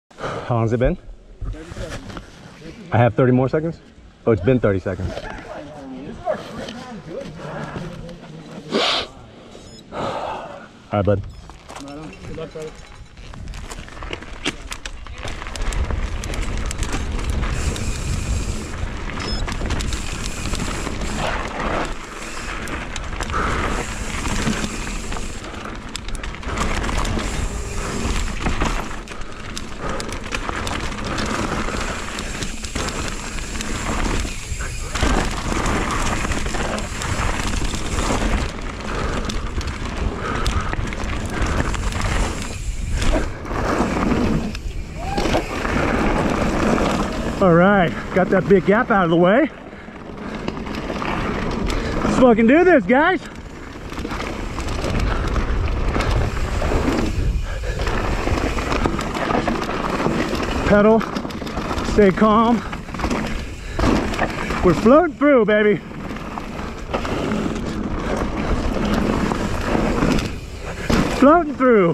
How long has it been? 30 seconds. I have 30 more seconds? Oh, it's been 30 seconds. All right, bud. Good luck, brother. All right, got that big gap out of the way. Let's fucking do this, guys. Pedal, stay calm. We're floating through, baby. Floating through.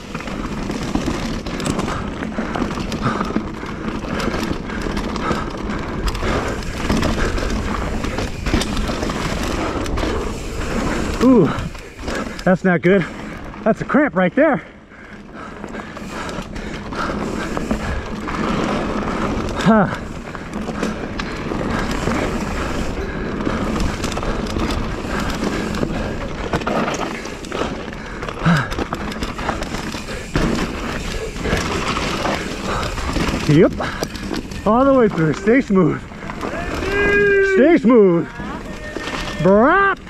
Ooh, that's not good. That's a cramp right there. Huh. Yep, all the way through. Stay smooth. Stay smooth. Brap.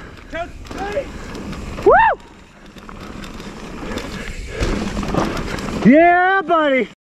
Woo! Yeah, buddy.